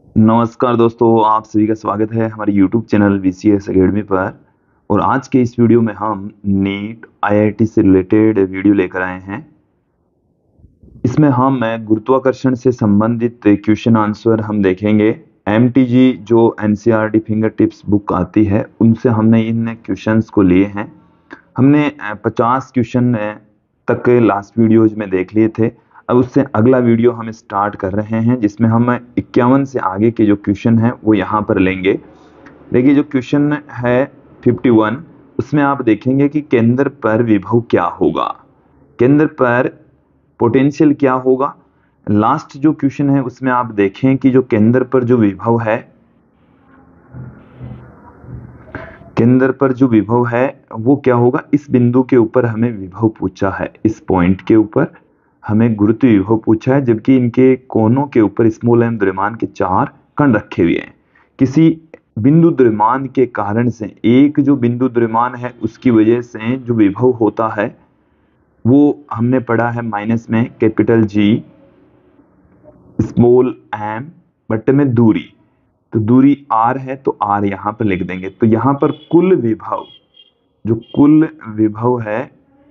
नमस्कार दोस्तों, आप सभी का स्वागत है हमारे YouTube चैनल VCS एकेडमी पर। और आज के इस वीडियो में हम नीट IIT से रिलेटेड वीडियो लेकर आए हैं। इसमें हम गुरुत्वाकर्षण से संबंधित क्वेश्चन आंसर हम देखेंगे। MTG जो NCERT फिंगर टिप्स बुक आती है उनसे हमने इन क्वेश्चंस को लिए हैं। हमने 50 क्वेश्चन तक लास्ट वीडियोज में देख लिए थे। अब उससे अगला वीडियो हम स्टार्ट कर रहे हैं जिसमें हम 51 से आगे के जो क्वेश्चन हैं वो यहाँ पर लेंगे। देखिए, जो क्वेश्चन है 51, उसमें आप देखेंगे कि केंद्र पर विभव क्या होगा, केंद्र पर पोटेंशियल क्या होगा। लास्ट जो क्वेश्चन है उसमें आप देखें कि जो केंद्र पर जो विभव है, केंद्र पर जो विभव है वो क्या होगा। इस बिंदु के ऊपर हमें विभव पूछा है, इस पॉइंट के ऊपर हमें गुरुत्व विभव पूछा है, जबकि इनके कोनों के ऊपर स्मॉल m द्रव्यमान के 4 कण रखे हुए हैं। किसी बिंदु द्रव्यमान के कारण से, एक जो बिंदु द्रव्यमान है उसकी वजह से जो विभव होता है वो हमने पढ़ा है माइनस में कैपिटल G स्मॉल m बटे में दूरी। तो दूरी r है तो r यहां पर लिख देंगे। तो यहां पर कुल विभव, जो कुल विभव है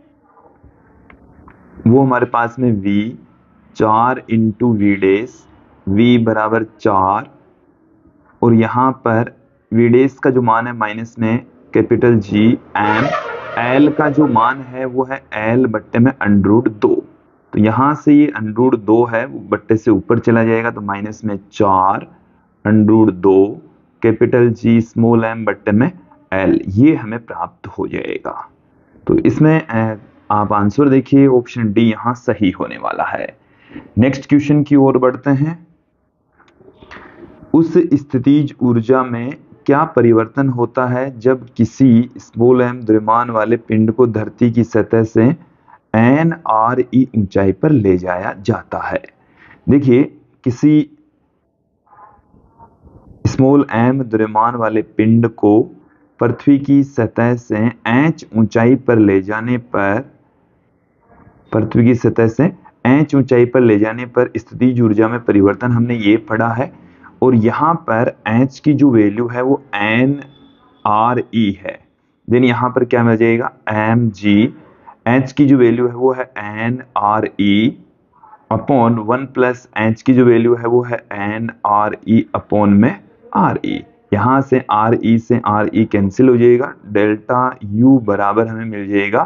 वो हमारे पास में v 4 इंटू वी डेस, v बराबर 4, और यहां पर v डेस का जो मान है माइनस में कैपिटल G m, l का जो मान है वो है l बट्टे में √2। तो यहां से ये √2 है वो बट्टे से ऊपर चला जाएगा, तो माइनस में 4 √2 कैपिटल G स्मॉल m बट्टे में l, ये हमें प्राप्त हो जाएगा। तो इसमें आप आंसर देखिए, ऑप्शन डी यहां सही होने वाला है। नेक्स्ट क्वेश्चन की ओर बढ़ते हैं। उस स्थितिज ऊर्जा में क्या परिवर्तन होता है जब किसी स्मॉल m द्रव्यमान वाले पिंड को धरती की सतह से nRe ऊंचाई पर ले जाया जाता है। देखिए, किसी स्मॉल m द्रव्यमान वाले पिंड को पृथ्वी की सतह से h ऊंचाई पर ले जाने पर, पृथ्वी की सतह से h ऊंचाई पर ले जाने पर स्थितिज ऊर्जा में परिवर्तन हमने ये पढ़ा है। और यहाँ पर h की जो वैल्यू है वो nRe है। देन यहाँ पर क्या मिल जाएगा, mg। h की जो वैल्यू है वो है nRe अपॉन 1 प्लस h की जो वैल्यू है वो है nRe अपॉन में Re। यहाँ से Re से Re कैंसिल हो जाएगा, डेल्टा U बराबर हमें मिल जाएगा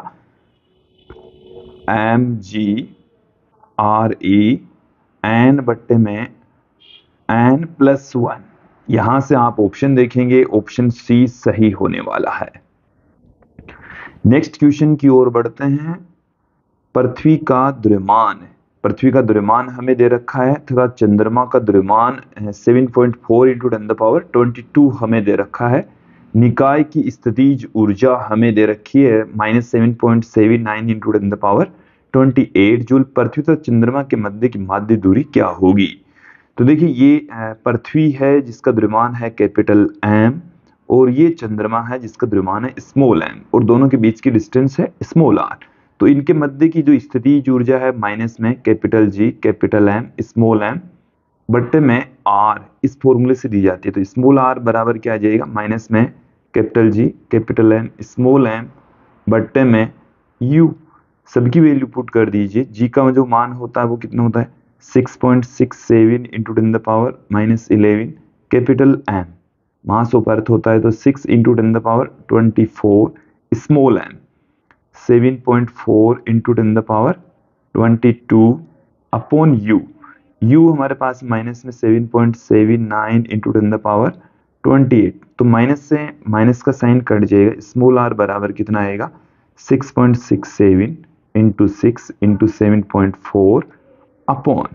mg Re n बट्टे में n प्लस 1। यहां से आप ऑप्शन देखेंगे, ऑप्शन सी सही होने वाला है। नेक्स्ट क्वेश्चन की ओर बढ़ते हैं। पृथ्वी का द्रव्यमान, पृथ्वी का द्रव्यमान हमें दे रखा है तथा चंद्रमा का द्रव्यमान 7.4 इंटू 10⁻22 हमें दे रखा है। निकाय की स्थितिज ऊर्जा हमें दे रखी है -7.79 इंटू 10⁻28 जूल। पृथ्वी तथा चंद्रमा के मध्य की माध्य दूरी क्या होगी। तो देखिए, ये पृथ्वी है जिसका द्रव्यमान है कैपिटल M, और ये चंद्रमा है जिसका द्रव्यमान है स्मॉल m, और दोनों के बीच की डिस्टेंस है स्मॉल r। तो इनके मध्य की जो स्थितिज ऊर्जा है माइनस में capital G capital M small m बट्टे में r, इस फॉर्मूले से दी जाती है। तो स्मॉल r बराबर क्या आ जाएगा, माइनस में capital G capital M small m बट्टे में u। सबकी वैल्यू पुट कर दीजिए। G का जो मान होता है वो कितना होता है 6.67 into 10⁻11 capital M, mass of earth होता है तो 6 into 10⁻24 small m 7.4 into 10⁻22 upon u। u हमारे पास माइनस में 7.79 इंटू 10⁻28, तो माइनस से माइनस का साइन कट जाएगा। स्मॉल r बराबर कितना आएगा 6.67 इंटू 6 इंटू 7.4 अपॉन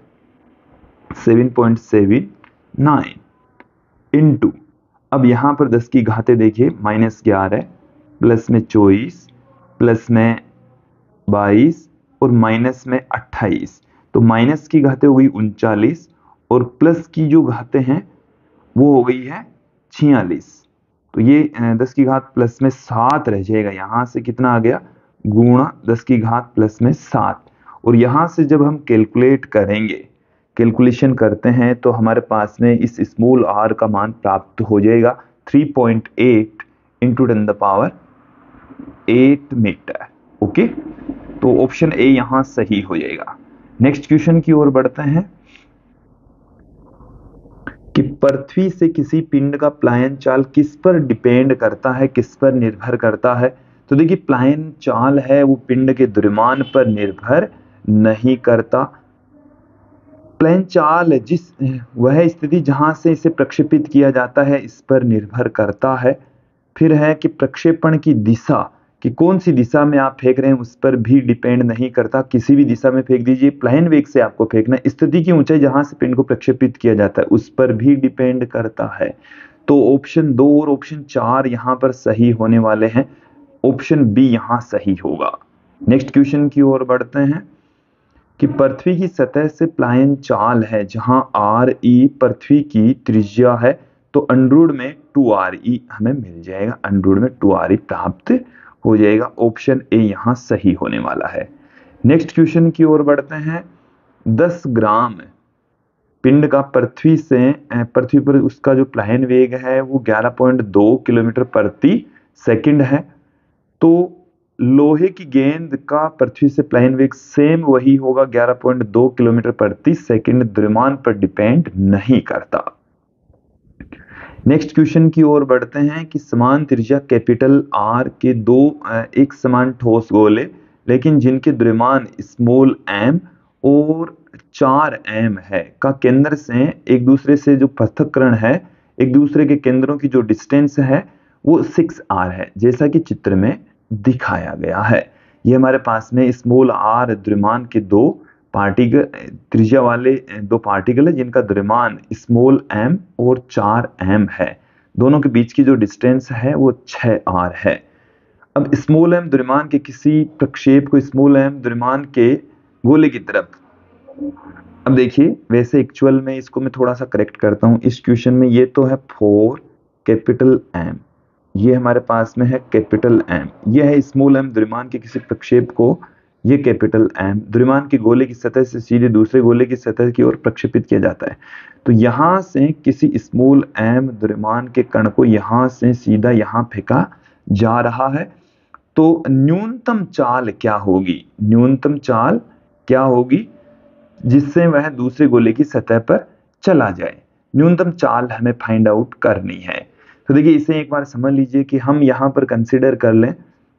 7.79 इंटू, अब यहां पर 10 की घातें देखिए, -11 प्लस में 24 प्लस में 22 और माइनस में 28। तो माइनस की घातें हो गई 39 और प्लस की जो घातें हैं वो हो गई है 46। तो ये 10 की घात प्लस में 7 रह जाएगा। यहां से कितना आ गया, गुणा 10 की घात प्लस में 7। और यहां से जब हम कैलकुलेट करेंगे कैलकुलेशन करते हैं तो हमारे पास में इस स्मॉल r का मान प्राप्त हो जाएगा 3.8 इंटू 10⁸ मीटर। ओके, तो ऑप्शन ए यहां सही हो जाएगा। नेक्स्ट क्वेश्चन की ओर बढ़ते हैं कि पृथ्वी से किसी पिंड का प्लायन चाल किस पर डिपेंड करता है, किस पर निर्भर करता है। तो देखिए प्लायन चाल है वो पिंड के द्रव्यमान पर निर्भर नहीं करता। प्लायन चाल जिस वह स्थिति जहां से इसे प्रक्षेपित किया जाता है इस पर निर्भर करता है। फिर है कि प्रक्षेपण की दिशा, कि कौन सी दिशा में आप फेंक रहे हैं उस पर भी डिपेंड नहीं करता, किसी भी दिशा में फेंक दीजिए, प्लायन वेग से आपको फेंकना है। स्थिति की ऊंचाई जहां से पिंड को प्रक्षेपित किया जाता है उस पर भी डिपेंड करता है। तो ऑप्शन 2 और ऑप्शन 4 यहां पर सही होने वाले हैं। ऑप्शन बी यहां सही होगा। नेक्स्ट क्वेश्चन की ओर बढ़ते हैं कि पृथ्वी की सतह से प्लायन चाल है जहां आर ई पृथ्वी की त्रिज्या है, तो अंडरूट में 2re हमें मिल जाएगा, अंडरूट में 2re प्राप्त हो जाएगा। ऑप्शन ए यहां सही होने वाला है। नेक्स्ट क्वेश्चन की ओर बढ़ते हैं। 10 ग्राम पिंड का पृथ्वी पर उसका जो प्लायन वेग है वो 11.2 किलोमीटर प्रति सेकंड है। तो लोहे की गेंद का पृथ्वी से प्लायन वेग सेम वही होगा, 11.2 किलोमीटर प्रति सेकंड, द्रव्यमान पर डिपेंड नहीं करता। नेक्स्ट क्वेश्चन की ओर बढ़ते हैं कि समान त्रिज्या कैपिटल आर के दो एक समान ठोस गोले लेकिन जिनके द्रव्यमान स्मॉल एम और 4m है का केंद्र से एक दूसरे से जो पृथक्करण है, एक दूसरे के केंद्रों की जो डिस्टेंस है वो 6r है, जैसा कि चित्र में दिखाया गया है। ये हमारे पास में स्मॉल r द्रव्यमान के दो पार्टिकल, त्रिज्या वाले दो पार्टिकल है जिनका द्रव्यमान स्मॉल m और 4m है। दोनों के बीच की जो डिस्टेंस है वो 6r है। अब स्मॉल m द्रव्यमान के किसी प्रक्षेप को स्मॉल m द्रव्यमान के गोले की तरफ, अब देखिए वैसे एक्चुअल में इसको मैं थोड़ा सा करेक्ट करता हूं। इस क्वेश्चन में ये तो है 4 कैपिटल M, ये हमारे पास में है कैपिटल M, ये है स्मॉल m द्रव्यमान के किसी प्रक्षेप को, ये कैपिटल M द्रव्यमान के गोले की सतह से सीधे दूसरे गोले की सतह की ओर प्रक्षेपित किया जाता है। तो यहां से किसी स्मॉल m द्रव्यमान के कण को यहां से सीधा यहां फेंका जा रहा है। तो न्यूनतम चाल क्या होगी, न्यूनतम चाल क्या होगी जिससे वह दूसरे गोले की सतह पर चला जाए, न्यूनतम चाल हमें फाइंड आउट करनी है। तो देखिए इसे एक बार समझ लीजिए कि हम यहां पर कंसीडर कर लें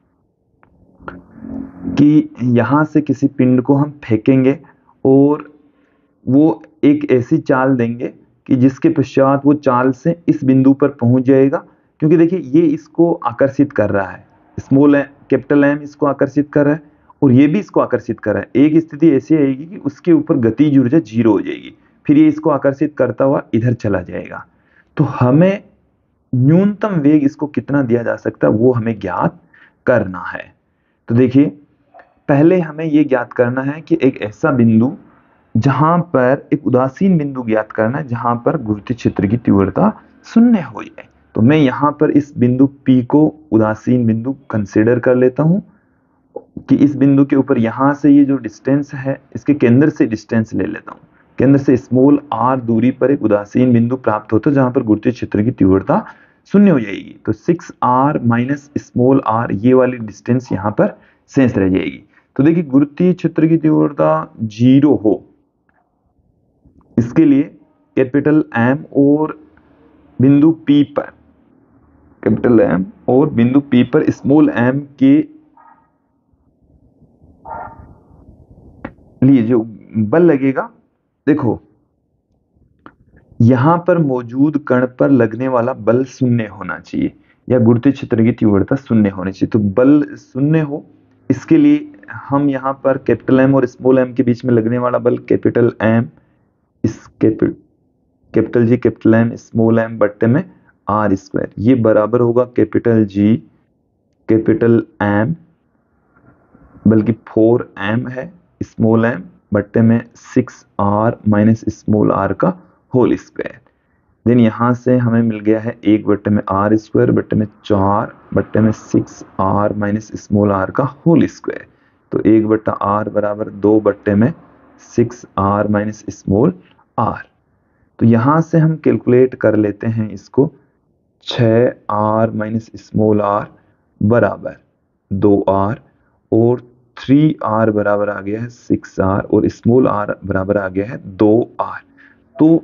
कि यहां से किसी पिंड को हम फेंकेंगे और वो एक ऐसी चाल देंगे कि जिसके पश्चात वो चाल से इस बिंदु पर पहुंच जाएगा, क्योंकि देखिए ये इसको आकर्षित कर रहा है, स्मॉल कैपिटल M इसको आकर्षित कर रहा है और ये भी इसको आकर्षित कर रहा है। एक स्थिति ऐसी आएगी कि उसके ऊपर गतिज ऊर्जा 0 हो जाएगी, फिर ये इसको आकर्षित करता हुआ इधर चला जाएगा। तो हमें न्यूनतम वेग इसको कितना दिया जा सकता है वो हमें ज्ञात करना है। तो देखिए पहले हमें ये ज्ञात करना है कि एक ऐसा बिंदु जहां पर एक उदासीन बिंदु ज्ञात करना है जहां पर गुरुत्वीय क्षेत्र की तीव्रता 0 हो जाए। तो मैं यहां पर इस बिंदु P को उदासीन बिंदु कंसीडर कर लेता हूं कि इस बिंदु के ऊपर यहां से ये जो डिस्टेंस है इसके केंद्र से डिस्टेंस ले लेता हूं, केंद्र से स्मॉल r दूरी पर एक उदासीन बिंदु प्राप्त होता है जहां पर गुरुत्वीय क्षेत्र की तीव्रता 0 हो जाएगी। तो 6r माइनस स्मॉल r ये वाली डिस्टेंस यहां पर शेष रह जाएगी। तो देखिए गुरुत्वीय क्षेत्र की तीव्रता 0 हो, इसके लिए कैपिटल M और बिंदु P पर, कैपिटल M और बिंदु P पर स्मॉल m के लिए जो बल लगेगा, देखो यहां पर मौजूद कण पर लगने वाला बल 0 होना चाहिए या गुरुत्वीय क्षेत्र की तीव्रता 0 होनी चाहिए। तो बल 0 हो, इसके लिए हम यहां पर कैपिटल M और स्मॉल m के बीच में लगने वाला बल कैपिटल M इस capital G capital M small m बट्टे में r², ये बराबर होगा कैपिटल G कैपिटल M बल्कि 4m है स्मॉल m बट्टे में 6r माइनस स्मॉल r का होल स्क्वायर। देन यहां से हमें मिल गया है 1 बट्टे में r² बट्टे में 4 बट्टे में 6r माइनस स्मॉल r का होल स्क्वायर। तो 1 बट्टा r बराबर 2 बट्टे में 6r माइनस स्मॉल r। तो यहां से हम कैलकुलेट कर लेते हैं इसको, 6r माइनस स्मॉल r बराबर 2r, और 3r बराबर आ गया है 6r, और स्मॉल r बराबर आ गया है 2r। तो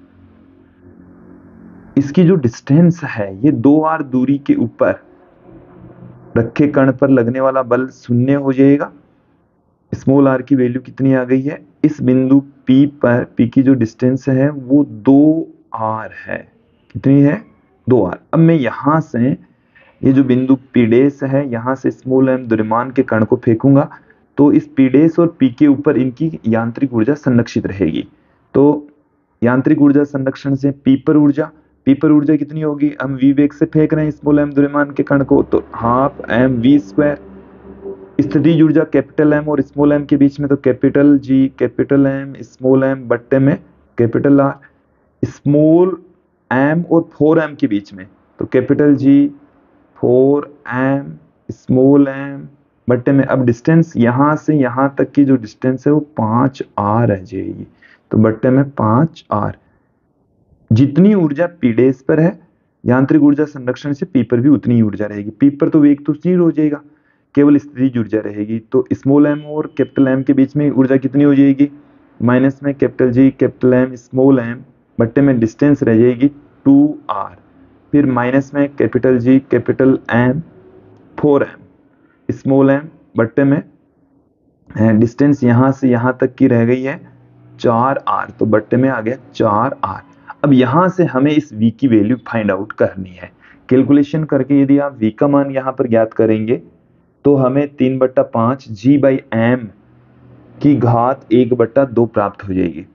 इसकी जो डिस्टेंस है ये 2r दूरी के ऊपर रखे कण पर लगने वाला बल 0 हो जाएगा। स्मॉल r की वैल्यू कितनी आ गई है, इस बिंदु P पर P की जो डिस्टेंस है वो 2r है। कितनी है, 2r। अब मैं यहां से ये जो बिंदु P डैश है, यहां से स्मॉल m द्रव्यमान के कण को फेंकूंगा, तो इस P डैश और P के ऊपर इनकी यांत्रिक ऊर्जा संरक्षित रहेगी। तो यांत्रिक ऊर्जा संरक्षण से P पर ऊर्जा कितनी होगी, हम v वेग से फेंक रहे हैं स्मॉल m द्रव्यमान के कण को, तो हाफ mv स्क्वायर। स्थितिज ऊर्जा कैपिटल M और स्मॉल m के बीच में, तो capital G capital M small m बट्टे में कैपिटल R। स्मॉल m और 4m के बीच में, तो capital G 4m small m बट्टे में। अब डिस्टेंस यहां से यहां तक की जो डिस्टेंस है वो 5r रह जाएगी, तो बट्टे में 5r। जितनी ऊर्जा P डैश पर है, यांत्रिक ऊर्जा संरक्षण से P पर भी उतनी ही ऊर्जा रहेगी। P पर तो वेग तो स्थिर हो जाएगा, केवल स्थितिज ऊर्जा रहेगी। तो स्मॉल m और कैपिटल M के बीच में ऊर्जा कितनी हो जाएगी, माइनस में capital G capital M small m बट्टे में डिस्टेंस रह जाएगी 2r, फिर माइनस में capital G capital M 4m small m बट्टे में डिस्टेंस यहां से यहां तक की रह गई है 4r, तो बट्टे में आ गया 4r। अब यहां से हमें इस v की वैल्यू फाइंड आउट करनी है। कैलकुलेशन करके यदि आप v का मान यहां पर ज्ञात करेंगे तो हमें 3/5 g/m की घात 1/2 प्राप्त हो जाएगी।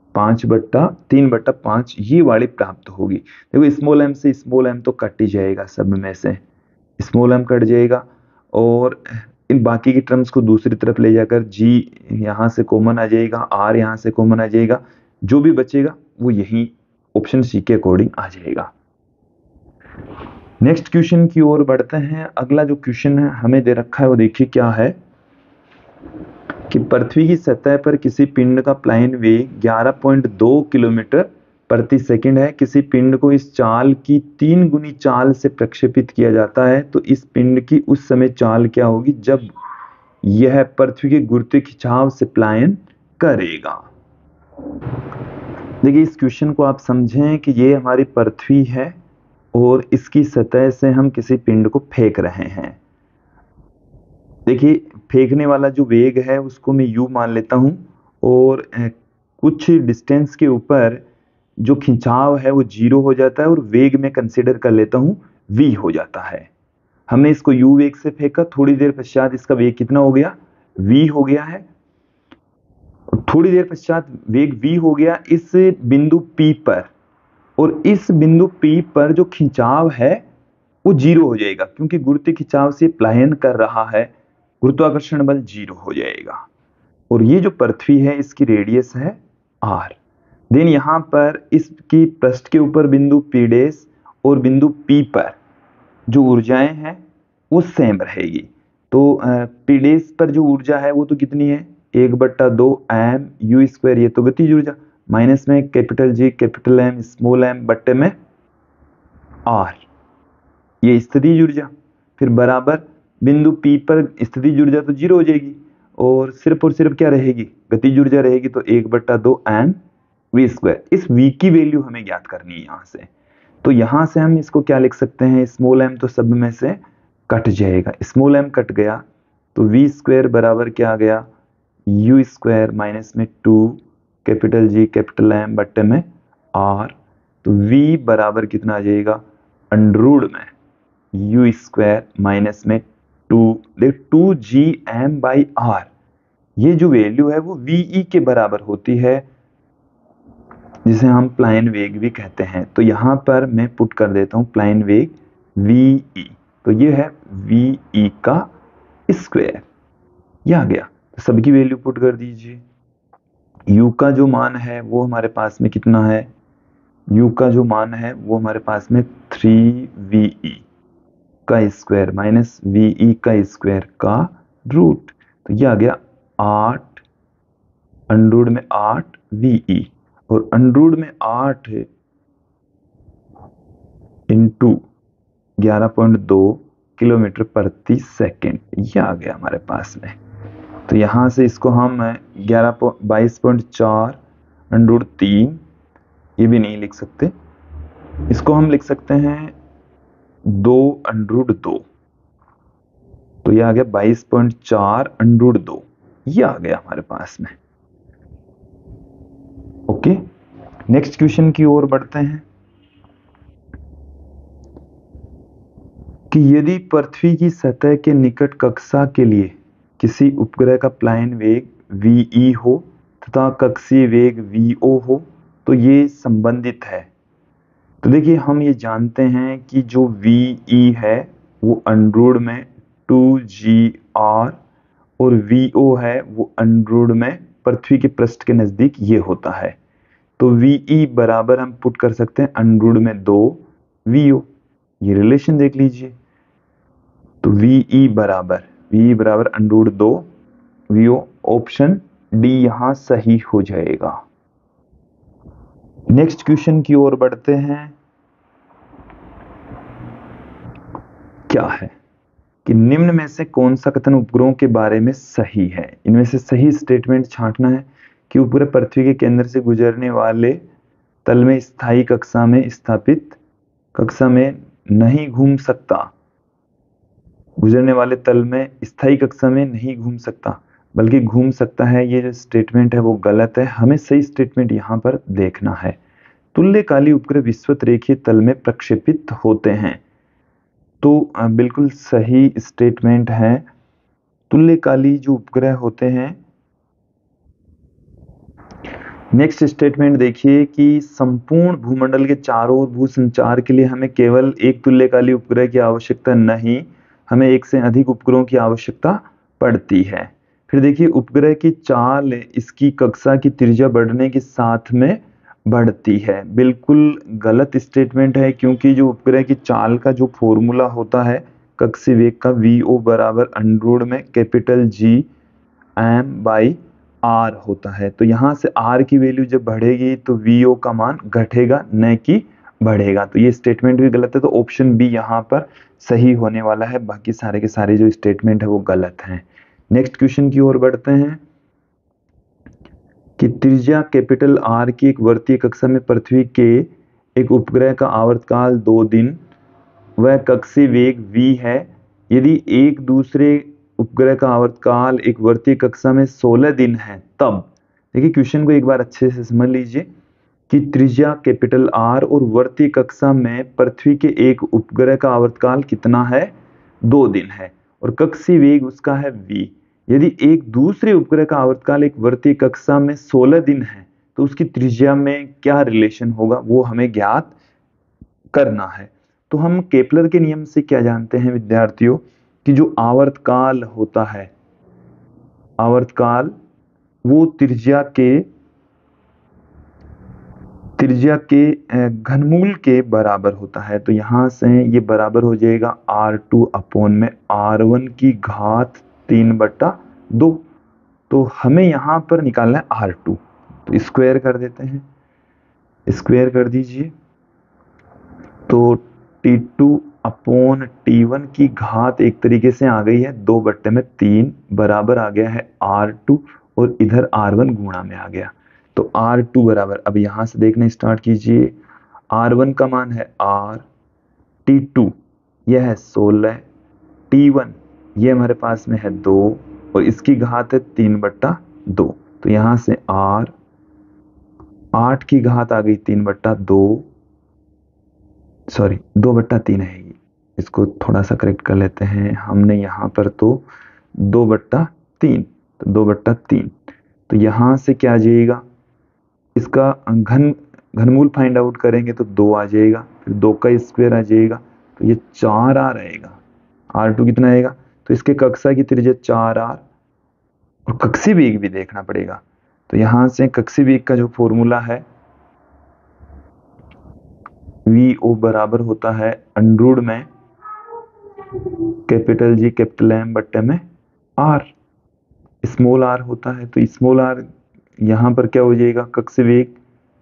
3/5 ये वाली प्राप्त होगी। देखो स्मॉल m से स्मॉल m तो कट ही जाएगा, सब में से स्मॉल m कट जाएगा, और इन बाकी की टर्म्स को दूसरी तरफ ले जाकर g यहां से कॉमन आ जाएगा, r यहां से कॉमन आ जाएगा, जो भी बचेगा वो यही ऑप्शन सी के अकॉर्डिंग आ जाएगा। नेक्स्ट क्वेश्चन की ओर बढ़ते हैं। अगला जो क्वेश्चन है हमें दे रखा है वो देखिए क्या है, कि पृथ्वी की सतह पर किसी पिंड का प्लायन वेग 11.2 किलोमीटर प्रति सेकंड है। किसी पिंड को इस चाल की 3 गुनी चाल से प्रक्षेपित किया जाता है, तो इस पिंड की उस समय चाल क्या होगी जब यह पृथ्वी के गुरुत्वीय खिंचाव से प्लायन करेगा। देखिए इस क्वेश्चन को आप समझें कि ये हमारी पृथ्वी है और इसकी सतह से हम किसी पिंड को फेंक रहे हैं। देखिए फेंकने वाला जो वेग है उसको मैं u मान लेता हूं, और कुछ डिस्टेंस के ऊपर जो खिंचाव है वो 0 हो जाता है, और वेग में कंसीडर कर लेता हूं v हो जाता है। हमने इसको u वेग से फेंका, थोड़ी देर पश्चात इसका वेग कितना हो गया, v हो गया है। थोड़ी देर पश्चात वेग v हो गया इस बिंदु P पर, और इस बिंदु P पर जो खिंचाव है वो 0 हो जाएगा, क्योंकि गुरुत्वीय खिंचाव से प्लायन कर रहा है, गुरुत्वाकर्षण बल 0 हो जाएगा। और ये जो पृथ्वी है इसकी रेडियस है r। देन यहां पर इसकी पृष्ठ के ऊपर बिंदु P डैश और बिंदु P पर जो ऊर्जाएं हैं वो सेम रहेगी। तो P डैश पर जो ऊर्जा है वो तो कितनी है, 1/2 m u स्क्वायर, ये तो गतिज ऊर्जा, माइनस में capital G capital M small m बट्टे में r, ये स्थितिज ऊर्जा, फिर बराबर बिंदु P पर स्थितिज ऊर्जा तो 0 हो जाएगी, और सिर्फ क्या रहेगी, गतिज ऊर्जा रहेगी, तो 1/2 m v स्क्वायर। इस v की वैल्यू हमें ज्ञात करनी है यहाँ से। तो यहां से हम इसको क्या लिख सकते हैं, स्मॉल m तो सब में से कट जाएगा, स्मॉल m कट गया तो v स्क्वायर बराबर क्या आ गया, u स्क्वायर माइनस में 2 कैपिटल G कैपिटल M बट्टे में r। तो v बराबर कितना आ जाएगा, अंडररूट में u स्क्वायर माइनस में 2g/m/r। ये जो वैल्यू है वो ve के बराबर होती है, जिसे हम प्लायन वेग भी कहते हैं। तो यहां पर मैं पुट कर देता हूं प्लायन वेग ve, तो ये है ve का स्क्वायर, ये आ गया। तो सबकी वैल्यू पुट कर दीजिए। u का जो मान है वो हमारे पास में कितना है, u का जो मान है वो हमारे पास में 3ve का स्क्वायर माइनस ve का स्क्वायर का रूट, तो ये आ गया 8 अंडरूट में 8 VE, और अंडरूट में 8 इंटू 11.2 किलोमीटर प्रति सेकेंड, ये आ गया हमारे पास में। तो यहाँ से इसको हम 22.4 अंडरूट 3, ये भी नहीं लिख सकते, इसको हम लिख सकते हैं 2 अंडरूट 2, तो ये आ गया 22.4 अंडरूट 2, ये आ गया हमारे पास में। ओके, नेक्स्ट क्वेश्चन की ओर बढ़ते हैं कि यदि पृथ्वी की सतह के निकट कक्षा के लिए किसी उपग्रह का प्लायन वेग VE हो तथा कक्षीय वेग VO हो तो ये संबंधित है। तो देखिए, हम ये जानते हैं कि जो VE है वो अंडरूट में 2GR और VO है वो अंडरूट में पृथ्वी के पृष्ठ के नजदीक ये होता है। तो VE बराबर हम पुट कर सकते हैं अंडरूट में 2 VO, ये रिलेशन देख लीजिए। तो VE बराबर अंडरूट 2 VO, ऑप्शन डी यहां सही हो जाएगा। नेक्स्ट क्वेश्चन की ओर बढ़ते हैं। क्या है कि निम्न में से कौन सा कथन उपग्रहों के बारे में सही है? इनमें से सही स्टेटमेंट छांटना है कि उपग्रह पृथ्वी के केंद्र से गुजरने वाले तल में स्थायी कक्षा में स्थापित कक्षा में नहीं घूम सकता, गुजरने वाले तल में स्थायी कक्षा में नहीं घूम सकता बल्कि घूम सकता है। ये जो स्टेटमेंट है वो गलत है, हमें सही स्टेटमेंट यहाँ पर देखना है। तुल्यकाली उपग्रह विषुवत रेखीय तल में प्रक्षेपित होते हैं, तो बिल्कुल सही स्टेटमेंट है। तुल्यकाली जो उपग्रह होते हैं। नेक्स्ट स्टेटमेंट देखिए कि संपूर्ण भूमंडल के चारों ओर भू संचार के लिए हमें केवल एक तुल्यकाली उपग्रह की आवश्यकता नहीं, हमें एक से अधिक उपग्रहों की आवश्यकता पड़ती है। फिर देखिए, उपग्रह की चाल इसकी कक्षा की त्रिज्या बढ़ने के साथ में बढ़ती है, बिल्कुल गलत स्टेटमेंट है, क्योंकि जो उपग्रह की चाल का जो फॉर्मूला होता है कक्षीय वेग का, VO बराबर अंडरूट में कैपिटल G/m/r होता है। तो यहाँ से r की वैल्यू जब बढ़ेगी तो VO का मान घटेगा न कि बढ़ेगा। तो ये स्टेटमेंट भी गलत है, तो ऑप्शन बी यहाँ पर सही होने वाला है, बाकी सारे के सारे जो स्टेटमेंट है वो गलत हैं। नेक्स्ट क्वेश्चन की ओर बढ़ते हैं कि त्रिज्या कैपिटल R की एक वर्तीय कक्षा में पृथ्वी के एक उपग्रह का आवर्तकाल 2 दिन वह कक्षीय वेग v है। यदि एक दूसरे उपग्रह का आवर्तकाल एक वर्तीय कक्षा में 16 दिन है, तब देखिए क्वेश्चन को एक बार अच्छे से समझ लीजिए कि त्रिज्या कैपिटल R और वर्तीय कक्षा में पृथ्वी के एक उपग्रह का आवर्तकाल कितना है? 2 दिन है, और कक्षीय वेग उसका है v। यदि एक दूसरे उपग्रह का आवर्तकाल एक वर्तीय कक्षा में 16 दिन है तो उसकी त्रिज्या में क्या रिलेशन होगा वो हमें ज्ञात करना है। तो हम केपलर के नियम से क्या जानते हैं विद्यार्थियों कि जो आवर्तकाल होता है, आवर्तकाल वो त्रिज्या के घनमूल के बराबर होता है। तो यहां से ये बराबर हो जाएगा R2 अपॉन में R1 की घात 3/2। तो हमें यहां पर निकालना है R2, तो स्क्वायर कर देते हैं, स्क्वायर कर दीजिए। तो T2 अपॉन T1 की घात एक तरीके से आ गई है 2/3 बराबर आ गया है R2, और इधर R1 गुणा में आ गया। तो R2 बराबर, अब यहां से देखना स्टार्ट कीजिए, R1 का मान है R, T2 यह है 16, T1 ये हमारे पास में है 2 और इसकी घात है 3/2। तो यहां से R 8 की घात आ गई 3/2, सॉरी 2/3 है ये, इसको थोड़ा सा करेक्ट कर लेते हैं हमने यहाँ पर, तो 2/3, तो 2/3। तो यहाँ से क्या आ जाएगा, इसका घनमूल फाइंड आउट करेंगे तो 2 आ जाएगा, फिर 2 का स्क्वायर आ जाएगा, तो ये 4R आएगा। R2 कितना आएगा, तो इसके कक्षा की त्रिज्या 4R, और कक्षीय वेग भी देखना पड़ेगा। तो यहाँ से कक्षीय वेग का जो फॉर्मूला है VO बराबर होता है अंडरूट में कैपिटल G कैपिटल M बट्टे में R, स्मॉल r होता है। तो स्मॉल r यहां पर क्या हो जाएगा, कक्ष वेग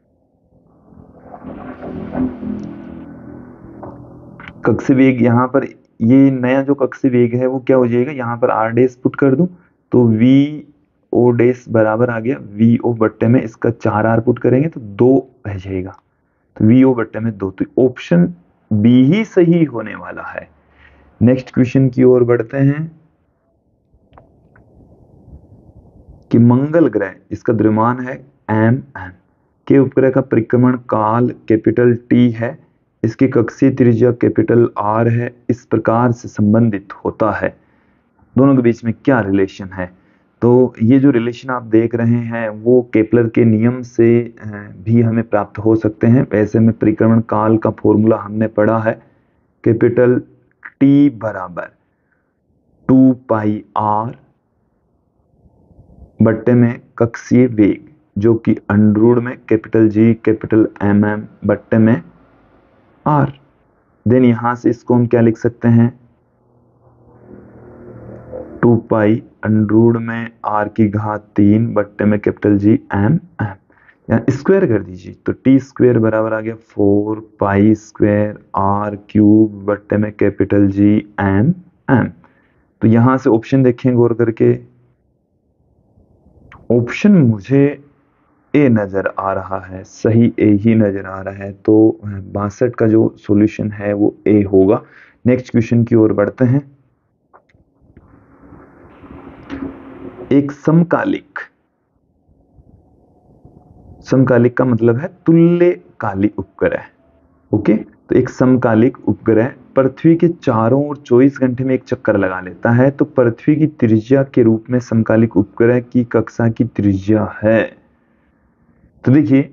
यहाँ पर ये नया जो कक्ष वेग है वो क्या हो जाएगा, यहाँ पर आर डैश पुट कर दूं तो वी ओ डैश बराबर आ गया वी ओ बट्टे में इसका 4r पुट करेंगे तो 2 रह जाएगा, तो वी ओ बट्टे में 2, तो ऑप्शन बी ही सही होने वाला है। नेक्स्ट क्वेश्चन की ओर बढ़ते हैं कि मंगल ग्रह, इसका द्रव्यमान है एम के उपग्रह का परिक्रमण काल कैपिटल टी है, इसकी कक्षीय त्रिज्या कैपिटल आर है, इस प्रकार से संबंधित होता है। दोनों के बीच में क्या रिलेशन है, तो ये जो रिलेशन आप देख रहे हैं वो केपलर के नियम से भी हमें प्राप्त हो सकते हैं। वैसे में परिक्रमण काल का फॉर्मूला हमने पढ़ा है, कैपिटल टी बराबर 2 पाई आर बट्टे में कक्षीय वेग जो कि अंडर में कैपिटल जी कैपिटल एम बट्टे में आर। देन यहां से इसको हम क्या लिख सकते हैं, 2 पाई अंडर में आर की घात 3 बट्टे में कैपिटल जी एम यहाँ स्क्वायर कर दीजिए तो टी स्क्वायर बराबर आ गया 4 पाई स्क्वायर आर क्यूब बट्टे में कैपिटल जी एम। तो यहां से ऑप्शन देखें गौर करके, ऑप्शन मुझे ए नजर आ रहा है, सही ए ही नजर आ रहा है, तो 62 का जो सॉल्यूशन है वो ए होगा। नेक्स्ट क्वेश्चन की ओर बढ़ते हैं। एक समकालिक का मतलब है तुल्यकालिक उपग्रह। ओके, तो एक समकालिक उपग्रह पृथ्वी के चारों ओर 24 घंटे में एक चक्कर लगा लेता है, तो पृथ्वी की त्रिज्या के रूप में समकालिक उपग्रह की कक्षा की त्रिज्या है। तो देखिए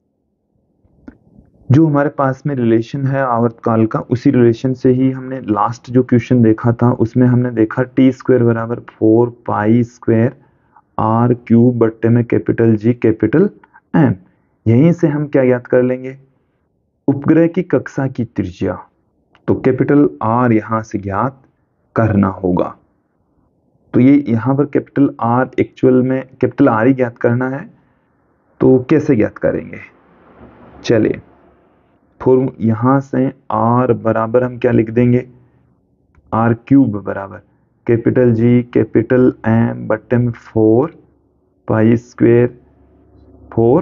जो हमारे पास में रिलेशन है आवर्तकाल का, उसी रिलेशन से ही हमने लास्ट जो क्वेश्चन देखा था उसमें हमने देखा टी स्क्वायर बराबर 4 पाई स्क्वायर आर क्यूब बट्टे में कैपिटल जी कैपिटल एम। यहीं से हम क्या ज्ञात कर लेंगे, उपग्रह की कक्षा की त्रिज्या, तो कैपिटल आर यहां से ज्ञात करना होगा। तो ये यहां पर कैपिटल आर एक्चुअल में कैपिटल आर ही ज्ञात करना है, तो कैसे ज्ञात करेंगे, चलिए यहां से आर बराबर हम क्या लिख देंगे, आर क्यूब बराबर कैपिटल जी कैपिटल एम बट्टे में 4 pi square 4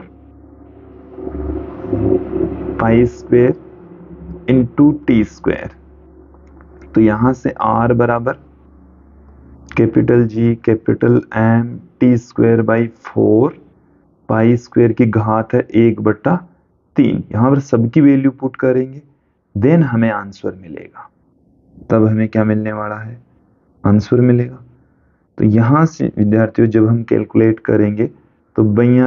pi square into T square. तो यहां से आर बराबर capital G capital M T square by 4 pi square की घात है 1/3। यहां पर सबकी वैल्यू पुट करेंगे, देन हमें आंसर मिलेगा। तब हमें क्या मिलने वाला है, आंसर मिलेगा। तो यहां से विद्यार्थियों जब हम कैलकुलेट करेंगे तो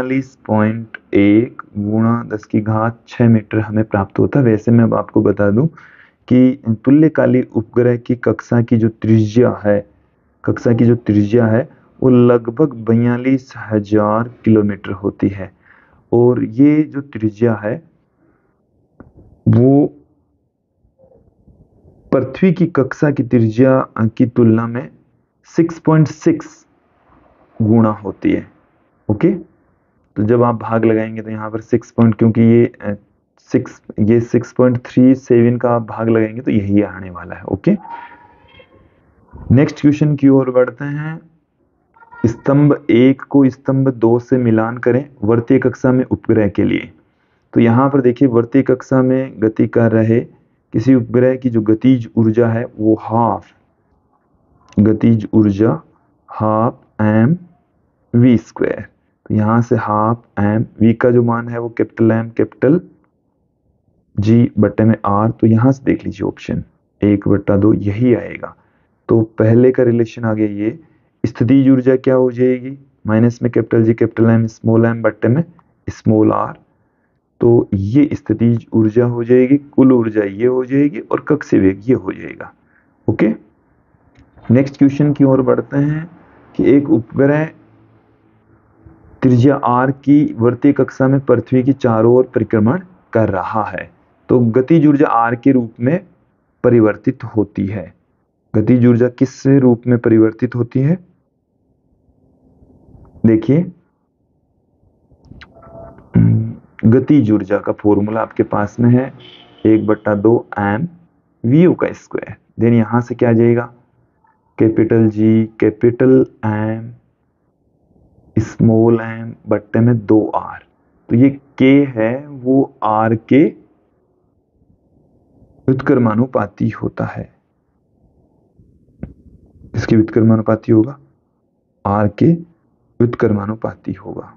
42.1 गुणा 10 की घात 6 मीटर हमें प्राप्त होता है। वैसे मैं अब आपको बता दूं कि तुल्यकालिक उपग्रह की कक्षा की जो त्रिज्या है वो लगभग 42,000 किलोमीटर होती है, और ये जो त्रिज्या है वो पृथ्वी की कक्षा की त्रिज्या की तुलना में 6.6 गुणा होती है। ओके, तो जब आप भाग लगाएंगे तो यहाँ पर 6 पॉइंट, क्योंकि ये 6.37 का आप भाग लगाएंगे तो यही आने वाला है। ओके, नेक्स्ट क्वेश्चन की ओर बढ़ते हैं। स्तंभ 1 को स्तंभ 2 से मिलान करें वर्तीय कक्षा में उपग्रह के लिए। तो यहाँ पर देखिए वर्तीय कक्षा में गति कर रहे किसी उपग्रह की जो गतिज ऊर्जा है वो हाफ एम वी स्क्वायर। तो यहां से हाफ एम वी का जो मान है वो कैपिटल एम कैपिटल जी बट्टे में आर। तो यहां से देख लीजिए ऑप्शन 1/2 यही आएगा। तो पहले का रिलेशन आ गया ये, स्थितिज ऊर्जा क्या हो जाएगी, माइनस में capital G capital M small M बट्टे में स्मॉल आर। तो ये स्थितिज ऊर्जा हो जाएगी, कुल ऊर्जा ये हो जाएगी और कक्षीय वेग ये हो जाएगा। ओके, नेक्स्ट क्वेश्चन की ओर बढ़ते हैं कि एक उपग्रह त्रिज्या आर की वर्तीय कक्षा में पृथ्वी की चारों ओर परिक्रमण कर रहा है, तो गतिज ऊर्जा आर के रूप में परिवर्तित होती है। गतिज ऊर्जा किस रूप में परिवर्तित होती है, देखिए गतिज ऊर्जा का फॉर्मूला आपके पास में है 1/2 एम वी यू का स्क्वायर। देन यहां से क्या आ जाएगा, capital G capital M small M बट्टे में 2r। तो ये k है वो r के व्युत्क्रमानुपाती होता है। इसके व्युत्क्रमानुपाती होगा, r के व्युत्क्रमानुपाती होगा।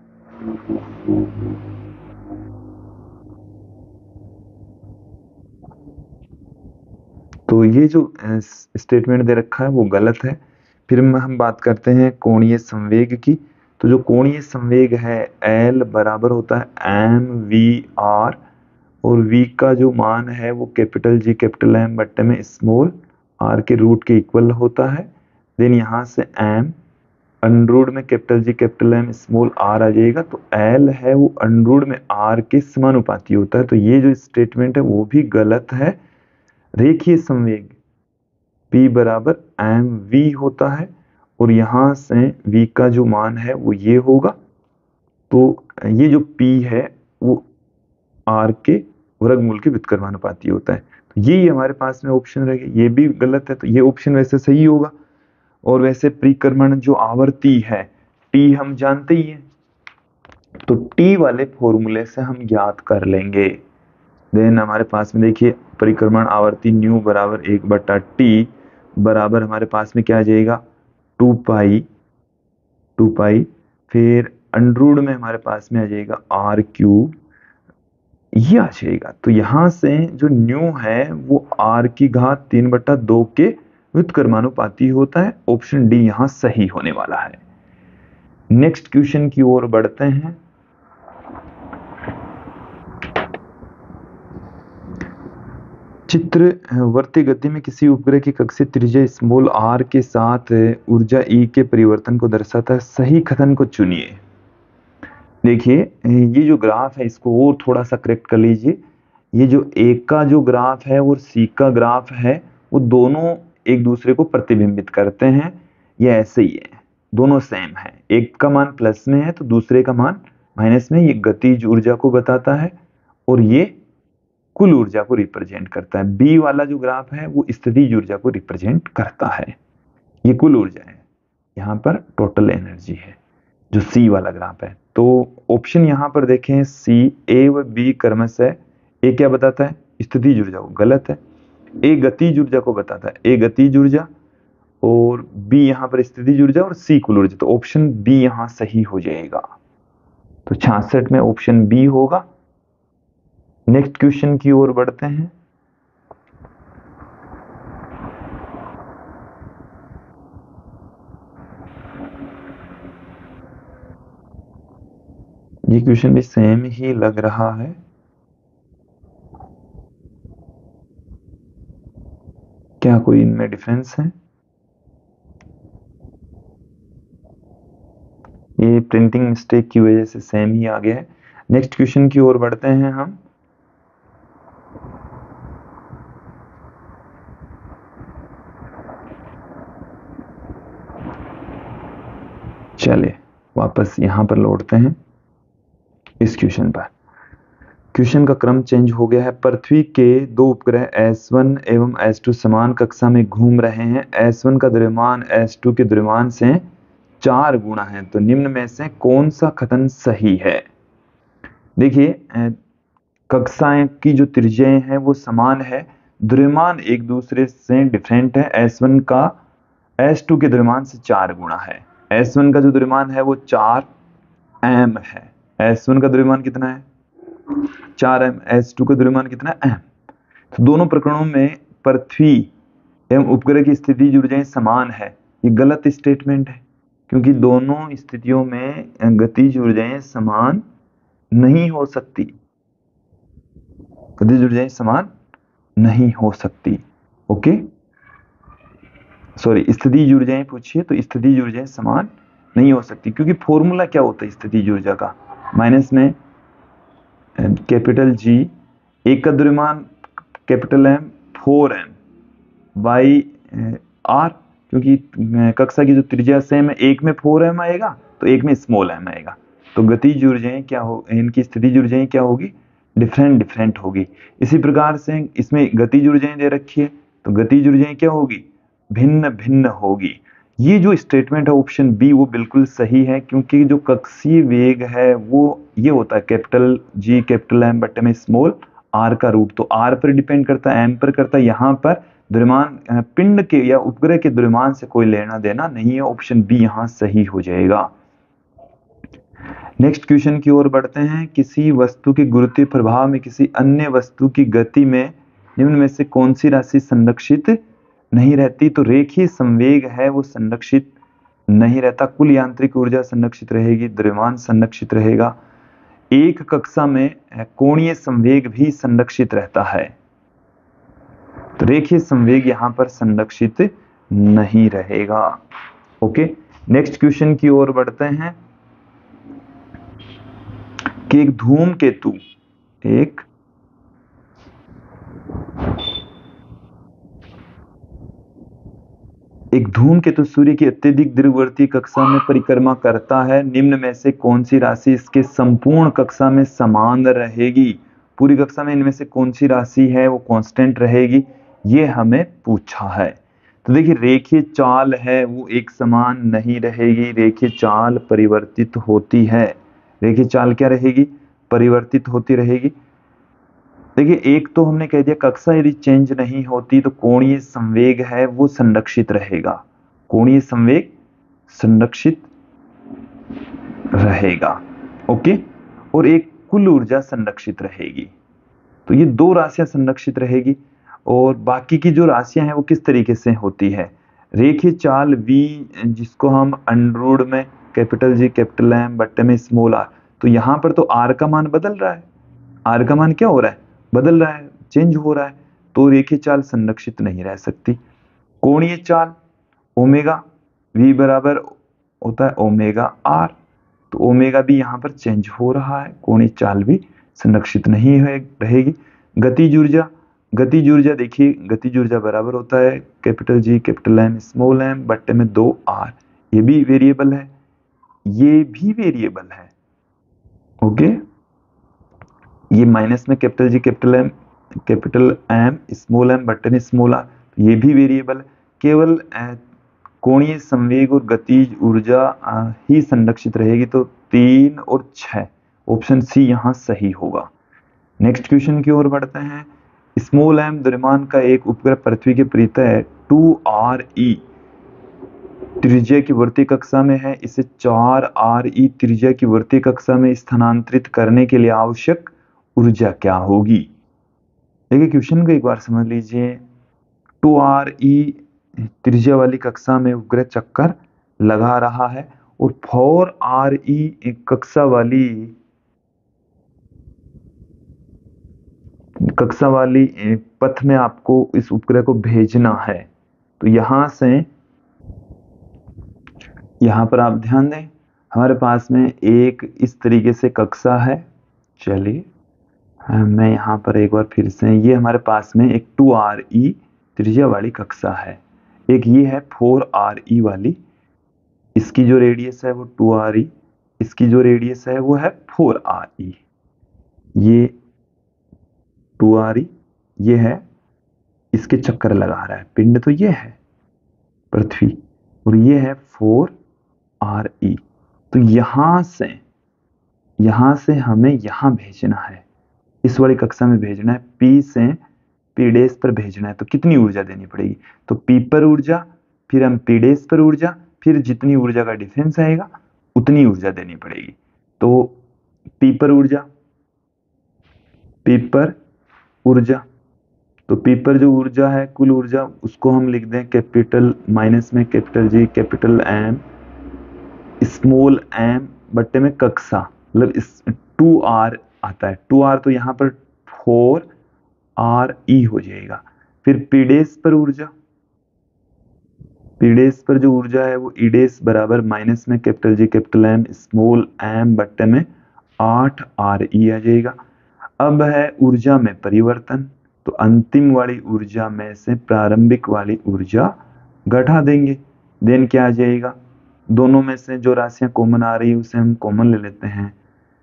तो ये जो स्टेटमेंट दे रखा है वो गलत है। फिर हम बात करते हैं कोणीय संवेग की। तो जो कोणीय संवेग है L बराबर होता है एम वी आर, और v का जो मान है वो कैपिटल G कैपिटल M बट्टे में स्मॉल r के रूट के इक्वल होता है। देन यहाँ से m अंडरूट में capital G capital M small r आ जाएगा। तो L है वो अंडरूट में r के समानुपाती होता है। तो ये जो स्टेटमेंट है वो भी गलत है। रेखीय संवेग P बराबर एम वी होता है, और यहां से v का जो मान है वो ये होगा। तो ये जो P है वो r के वर्गमूल के व्युत्क्रमानुपाती होता है। तो ये हमारे पास में ऑप्शन रह गया, ये भी गलत है। तो ये ऑप्शन वैसे सही होगा। और वैसे परिक्रमण जो आवर्ती है T हम जानते ही हैं, तो T वाले फॉर्मूले से हम ज्ञात कर लेंगे। देन हमारे पास में देखिए परिक्रमण आवर्ती न्यू बराबर 1/T बराबर हमारे पास में क्या आ जाएगा 2 पाई, फिर अंडरूट में हमारे पास में आ जाएगा r3 ये आ जाएगा। तो यहां से जो न्यू है वो r की घात 3/2 के व्युत्क्रमानुपाती होता है। ऑप्शन डी यहां सही होने वाला है। नेक्स्ट क्वेश्चन की ओर बढ़ते हैं। चित्रवर्ती गति में किसी उपग्रह की कक्षीय त्रिज्या स्मॉल r के साथ ऊर्जा E के परिवर्तन को दर्शाता है। सही कथन को चुनिए। देखिए ये जो ग्राफ है इसको और थोड़ा सा करेक्ट कर लीजिए। ये जो एक का जो ग्राफ है और सी का ग्राफ है वो दोनों एक दूसरे को प्रतिबिंबित करते हैं। ये ऐसे ही है, दोनों सेम है। एक का मान प्लस में है तो दूसरे का मान माइनस में। ये गतिज ऊर्जा को बताता है और ये कुल ऊर्जा को रिप्रेजेंट करता है। बी वाला जो ग्राफ है वो स्थितिज ऊर्जा को रिप्रेजेंट करता है। ये कुल ऊर्जा है, यहाँ पर टोटल एनर्जी है जो सी वाला ग्राफ है। तो ऑप्शन यहाँ पर देखें सी ए व बी क्रमशः ए क्या बताता है स्थितिज ऊर्जा को, गलत है। ए गतिज ऊर्जा को बताता है, ए गतिज ऊर्जा, और बी यहाँ पर स्थितिज ऊर्जा और सी कुल ऊर्जा। तो ऑप्शन बी यहाँ सही हो जाएगा। तो 66 में ऑप्शन बी होगा। नेक्स्ट क्वेश्चन की ओर बढ़ते हैं। ये क्वेश्चन भी सेम ही लग रहा है। क्या कोई इनमें डिफरेंस है? ये प्रिंटिंग मिस्टेक की वजह से सेम ही आ गया है। नेक्स्ट क्वेश्चन की ओर बढ़ते हैं हम। चलिए वापस यहां पर लौटते हैं इस क्वेश्चन पर। क्वेश्चन का क्रम चेंज हो गया है। पृथ्वी के दो उपग्रह S1 एवं S2 समान कक्षा में घूम रहे हैं। S1 का द्रव्यमान S2 के द्रव्यमान से 4 गुना है। तो निम्न में से कौन सा कथन सही है? देखिए कक्षाएं की जो त्रिज्याएं हैं वो समान है, द्रव्यमान एक दूसरे से डिफरेंट है। S1 का S2 के द्रव्यमान से 4 गुना है। S1 का जो द्रव्यमान है वो 4 m है। S1 का द्रव्यमान कितना है 4 m, S2 का द्रव्यमान कितना है m। तो दोनों प्रकरणों में पृथ्वी एवं उपग्रह की स्थितिज ऊर्जाएं समान है। ये गलत स्टेटमेंट है क्योंकि दोनों स्थितियों में गतिज ऊर्जाएं समान नहीं हो सकती। गतिज ऊर्जाएं समान नहीं हो सकती। ओके सॉरी, स्थितिज ऊर्जाएं पूछिए तो स्थितिज ऊर्जाएं समान नहीं हो सकती, क्योंकि फॉर्मूला क्या होता है स्थितिज ऊर्जा का, माइनस में कैपिटल जी, एक का द्रव्यमान capital M 4m by r, क्योंकि कक्षा की जो त्रिज्या सेम है, एक में 4m आएगा तो एक में स्मॉल m आएगा। तो गतिज ऊर्जाएं क्या हो, इनकी स्थितिज ऊर्जाएं क्या होगी, डिफरेंट डिफरेंट होगी। इसी प्रकार से इसमें गतिज ऊर्जाएं दे रखी है, तो गतिज ऊर्जाएं क्या होगी, भिन्न भिन्न होगी। ये जो स्टेटमेंट है ऑप्शन बी वो बिल्कुल सही है, क्योंकि जो कक्षीय वेग है वो ये होता है कैपिटल जी कैपिटल एम बटे में स्मॉल आर का रूट। तो आर पर डिपेंड करता है, एम पर करता है। यहाँ पर द्रव्यमान पिंड के या उपग्रह के द्रव्यमान से कोई लेना देना नहीं है। ऑप्शन बी यहाँ सही हो जाएगा। नेक्स्ट क्वेश्चन की ओर बढ़ते हैं। किसी वस्तु के गुरुत्वीय प्रभाव में किसी अन्य वस्तु की गति में निम्न में से कौन सी राशि संरक्षित नहीं रहती? तो रेखीय संवेग है वो संरक्षित नहीं रहता। कुल यांत्रिक ऊर्जा संरक्षित रहेगी, द्रव्यमान संरक्षित रहेगा। एक कक्षा में कोणीय संवेग भी संरक्षित रहता है। तो रेखीय संवेग यहां पर संरक्षित नहीं रहेगा। ओके, नेक्स्ट क्वेश्चन की ओर बढ़ते हैं कि एक धूमकेतु सूर्य की अत्यधिक दीर्घवर्ती कक्षा में परिक्रमा करता है। निम्न में से कौन सी राशि इसके संपूर्ण कक्षा में समान रहेगी? पूरी कक्षा में इनमें से कौन सी राशि है वो कांस्टेंट रहेगी, ये हमें पूछा है। तो देखिए रेखीय चाल है वो एक समान नहीं रहेगी, रेखीय चाल परिवर्तित होती है। रेखीय चाल क्या रहेगी, परिवर्तित होती रहेगी। देखिए एक तो हमने कह दिया कक्षा यदि चेंज नहीं होती तो कोणीय संवेग है वो संरक्षित रहेगा, कोणीय संवेग संरक्षित रहेगा। ओके, और एक कुल ऊर्जा संरक्षित रहेगी। तो ये दो राशियां संरक्षित रहेगी। और बाकी की जो राशियां हैं वो किस तरीके से होती है, रेखीय चाल v जिसको हम अंडर में कैपिटल जी कैपिटल एम बट्टे में स्मॉल आर, तो यहां पर तो r का मान बदल रहा है, r का मान क्या हो रहा है, बदल रहा है, चेंज हो रहा है। तो रेखीय चाल संरक्षित नहीं रह सकती। कोणीय चाल ओमेगा v बराबर होता है ओमेगा r, तो ओमेगा भी यहाँ पर चेंज हो रहा है, कोणीय चाल भी संरक्षित नहीं रहेगी। गतिज ऊर्जा देखिए गतिज ऊर्जा बराबर होता है capital G capital M small M बट्टे में 2r। ये भी वेरिएबल है, ये भी वेरिएबल है। ओके, ये माइनस में capital G capital M small M बट्टे में स्मॉल आर, ये भी वेरिएबल है। केवल कोणीय संवेग और गतिज ऊर्जा ही संरक्षित रहेगी। तो 3 और 6 ऑप्शन सी यहाँ सही होगा। नेक्स्ट क्वेश्चन की ओर बढ़ते हैं। स्मॉल एम द्रव्यमान का एक उपग्रह पृथ्वी के परितः 2re त्रिज्या की वर्ती कक्षा में है। इसे 4re त्रिज्या की वर्ती कक्षा में स्थानांतरित करने के लिए आवश्यक ऊर्जा क्या होगी? देखिए क्वेश्चन को एक बार समझ लीजिए। 2re त्रिज्या वाली कक्षा में उपग्रह चक्कर लगा रहा है और 4re कक्षा वाली पथ में आपको इस उपग्रह को भेजना है। तो यहां पर आप ध्यान दें, हमारे पास में एक इस तरीके से कक्षा है। चलिए मैं यहां पर एक बार फिर से, ये हमारे पास में एक 2re त्रिज्या वाली कक्षा है, एक ये है 4re वाली। इसकी जो रेडियस है वो 2re, इसकी जो रेडियस है वो है 4re। ये 2re ये है, इसके चक्कर लगा रहा है पिंड, तो ये है पृथ्वी, और ये है 4re। तो यहां से हमें यहां भेजना है, इस वाली कक्षा में भेजना है, P से P डैश पर भेजना है। तो कितनी ऊर्जा देनी पड़ेगी? तो P पर ऊर्जा, फिर हम P डैश पर ऊर्जा, फिर जितनी ऊर्जा का डिफरेंस आएगा उतनी ऊर्जा देनी पड़ेगी। तो P पर ऊर्जा, तो P पर जो ऊर्जा है कुल ऊर्जा, उसको हम लिख दें कैपिटल माइनस में capital G capital M small M बट्टे में कक्षा, मतलब इस 2r आता है, 2r तो यहाँ पर 4re हो जाएगा। फिर P डैश पर ऊर्जा, P डैश पर जो ऊर्जा है वो E डैश बराबर माइनस में capital G capital M small M बट्टे में 8re आ जाएगा। अब है ऊर्जा में परिवर्तन, तो अंतिम वाली ऊर्जा में से प्रारंभिक वाली ऊर्जा घटा देंगे, देन क्या आ जाएगा दोनों में से जो राशियां कॉमन आ रही है उसे हम कॉमन ले लेते हैं।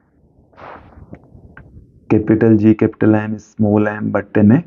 Capital G capital M small M बट्टे में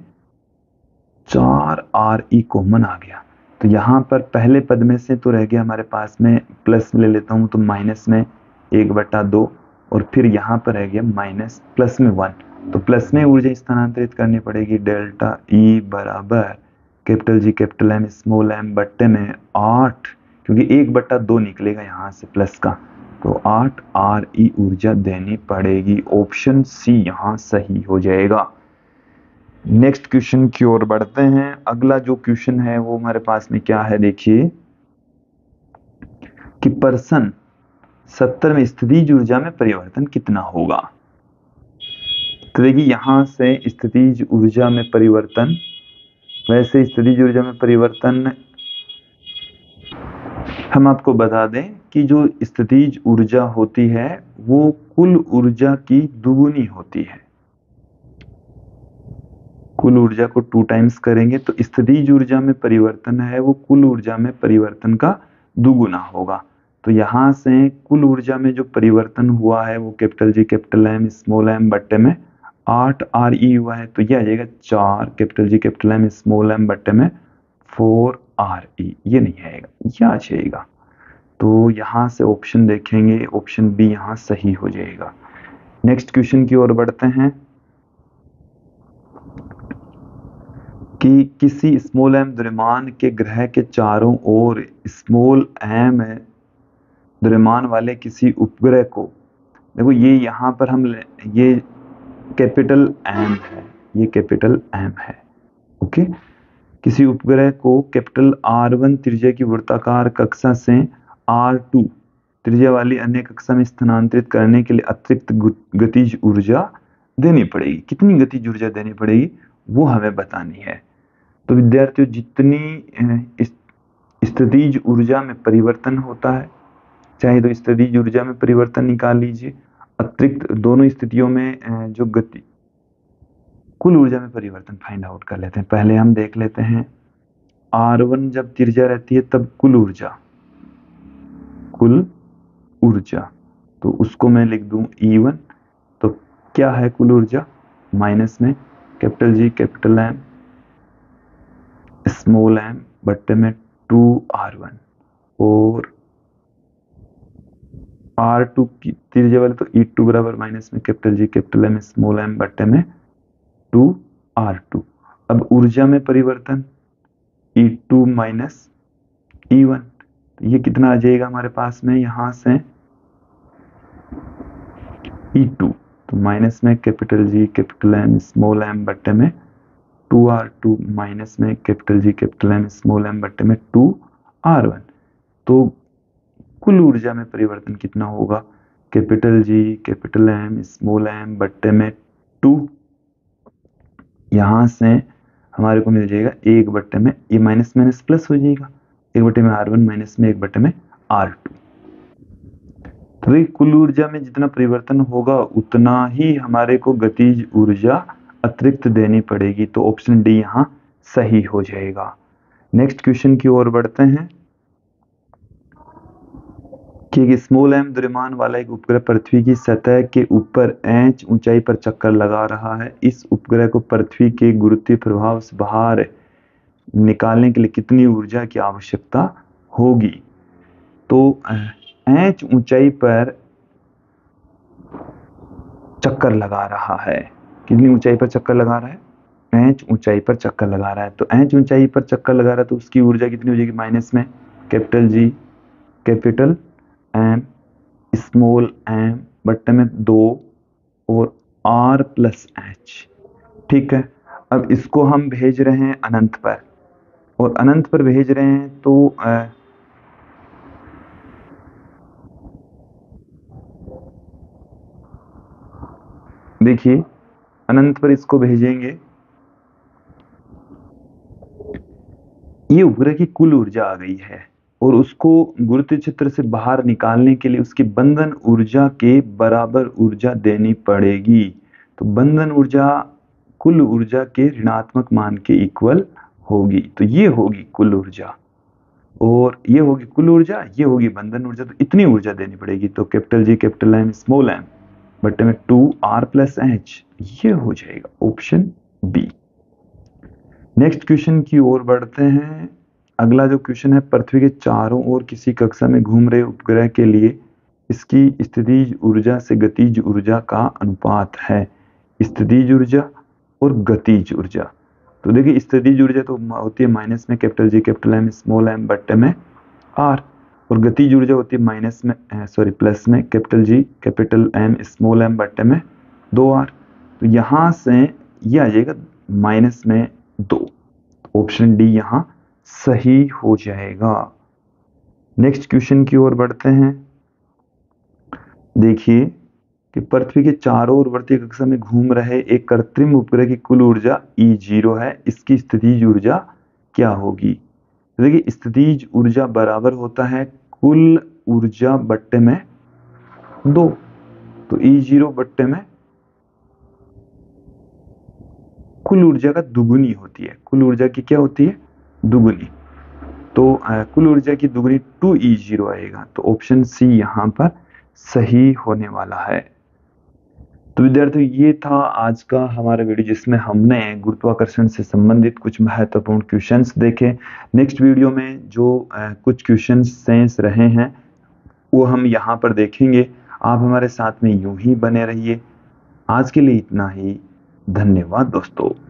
4RE कॉमन आ गया। तो यहाँ पर पहले पद में से तो रह गया हमारे पास में, प्लस में ले लेता हूँ तो माइनस में 1/2 और फिर यहाँ पर रह गया माइनस प्लस में 1। तो प्लस में ऊर्जा स्थानांतरित करनी पड़ेगी। डेल्टा E बराबर capital G capital M small M बट्टे में 8, क्योंकि 1/2 निकलेगा यहाँ से प्लस का, तो 8RE ऊर्जा देनी पड़ेगी। ऑप्शन सी यहाँ सही हो जाएगा। नेक्स्ट क्वेश्चन की ओर बढ़ते हैं। अगला जो क्वेश्चन है वो हमारे पास में क्या है, देखिए कि पर्सन 70 में स्थितिज ऊर्जा में परिवर्तन कितना होगा। तो देखिए यहां से स्थितिज ऊर्जा में परिवर्तन, वैसे स्थितिज ऊर्जा में परिवर्तन हम आपको बता दें कि जो स्थितिज ऊर्जा होती है वो कुल ऊर्जा की दुगुनी होती है। कुल ऊर्जा को 2 टाइम्स करेंगे तो स्थितिज ऊर्जा में परिवर्तन है वो कुल ऊर्जा में परिवर्तन का दुगुना होगा। तो यहाँ से कुल ऊर्जा में जो परिवर्तन हुआ है वो capital G capital M small M बट्टे में 8RE हुआ है, तो ये आ जाएगा 4 capital G capital M small M बट्टे में 4RE। ये नहीं आएगा, ये आ जाएगा। तो यहाँ से ऑप्शन देखेंगे, ऑप्शन बी यहाँ सही हो जाएगा। नेक्स्ट क्वेश्चन की ओर बढ़ते हैं कि किसी स्मॉल एम द्रव्यमान के ग्रह के चारों ओर स्मॉल एम द्रव्यमान वाले किसी उपग्रह को, देखो ये यहाँ पर हम ये कैपिटल एम है, ये कैपिटल एम है, ओके। किसी उपग्रह को कैपिटल R1 त्रिज्या की वृत्ताकार कक्षा से R2 त्रिज्या वाली अन्य कक्षा में स्थानांतरित करने के लिए अतिरिक्त गतिज ऊर्जा देनी पड़ेगी। कितनी गतिज ऊर्जा देनी पड़ेगी वो हमें बतानी है। तो विद्यार्थियों जितनी स्थितिज ऊर्जा में परिवर्तन होता है, चाहे तो स्थितिज ऊर्जा में परिवर्तन निकाल लीजिए, अतिरिक्त दोनों स्थितियों में जो गति कुल ऊर्जा में परिवर्तन फाइंड आउट कर लेते हैं। पहले हम देख लेते हैं R1 जब त्रिज्या रहती है तब कुल ऊर्जा, तो उसको मैं लिख दूं E1। तो क्या है कुल ऊर्जा, माइनस में capital G capital M small M बट्टे में 2R1 और R2 की त्रिज्या वाले तो E2 बराबर माइनस में capital G capital M small M बट्टे में 2R2। अब ऊर्जा में परिवर्तन E2 माइनस E1, तो ये कितना आ जाएगा हमारे पास में यहाँ से E2, तो माइनस में capital G capital M small M बट्टे में 2R2 माइनस में capital G capital M small M बट्टे में 2R1। तो कुल ऊर्जा में परिवर्तन कितना होगा, capital G capital M small M बट्टे में 2, यहाँ से हमारे को मिल जाएगा 1/, में ये माइनस माइनस प्लस हो जाएगा, 1/, में R1 माइनस में 1/, में R2। तो ये कुल ऊर्जा में जितना परिवर्तन होगा उतना ही हमारे को गतिज ऊर्जा अतिरिक्त देनी पड़ेगी। तो ऑप्शन डी यहाँ सही हो जाएगा। नेक्स्ट क्वेश्चन की ओर बढ़ते हैं कि एक स्मॉल एम द्रव्यमान वाला एक उपग्रह पृथ्वी की सतह के ऊपर h ऊंचाई पर चक्कर लगा रहा है। इस उपग्रह को पृथ्वी के गुरुत्वीय प्रभाव से बाहर निकालने के लिए कितनी ऊर्जा की आवश्यकता होगी। तो h ऊंचाई पर चक्कर लगा रहा है, कितनी ऊंचाई पर चक्कर लगा रहा है, h ऊंचाई पर चक्कर लगा रहा है। तो h ऊंचाई पर चक्कर लगा रहा है तो उसकी ऊर्जा कितनी हो जाएगी, माइनस में capital G capital M small M बट्टे में 2 और R प्लस H, ठीक है। अब इसको हम भेज रहे हैं अनंत पर, और अनंत पर भेज रहे हैं तो देखिए अनंत पर इसको भेजेंगे, ये उपग्रह की कुल ऊर्जा आ गई है और उसको गुरुत्वीय क्षेत्र से बाहर निकालने के लिए उसकी बंधन ऊर्जा के बराबर ऊर्जा देनी पड़ेगी। तो बंधन ऊर्जा कुल ऊर्जा के ऋणात्मक मान के इक्वल होगी, तो ये होगी कुल ऊर्जा। और ये होगी कुल ऊर्जा, ये होगी बंधन ऊर्जा, तो इतनी ऊर्जा देनी पड़ेगी। तो capital G capital M small m बटे में 2R+H, ये हो जाएगा ऑप्शन बी। नेक्स्ट क्वेश्चन की ओर बढ़ते हैं। अगला जो क्वेश्चन है, पृथ्वी के चारों ओर किसी कक्षा में घूम रहे उपग्रह के लिए इसकी स्थितिज ऊर्जा से गतिज ऊर्जा का अनुपात है। स्थितिज ऊर्जा और गतिज ऊर्जा, तो देखिए स्थितिज ऊर्जा तो होती है माइनस में capital G capital M small m बट्टे में R, और गतिज ऊर्जा होती है माइनस में प्लस में capital G capital M small m बट्टे में 2R। तो यहाँ से ये आ जाएगा माइनस में 2, ऑप्शन डी यहाँ सही हो जाएगा। नेक्स्ट क्वेश्चन की ओर बढ़ते हैं। देखिए कि पृथ्वी के चारों ओर वर्ती कक्षा में घूम रहे एक कृत्रिम उपग्रह की कुल ऊर्जा E0 है, इसकी स्थितिज ऊर्जा क्या होगी? तो देखिए स्थितिज ऊर्जा बराबर होता है कुल ऊर्जा बट्टे में 2, तो E0 बट्टे में कुल ऊर्जा का दुगुनी होती है। कुल ऊर्जा की क्या होती है? दुगुनी। तो कुल ऊर्जा की दुगुनी 2E0 आएगा, तो ऑप्शन सी यहाँ पर सही होने वाला है। तो विद्यार्थियों, ये था आज का हमारा वीडियो जिसमें हमने गुरुत्वाकर्षण से संबंधित कुछ महत्वपूर्ण क्वेश्चंस देखे। नेक्स्ट वीडियो में जो कुछ क्वेश्चंस शेष रहे हैं वो हम यहाँ पर देखेंगे। आप हमारे साथ में यूं ही बने रहिए। आज के लिए इतना ही। धन्यवाद दोस्तों।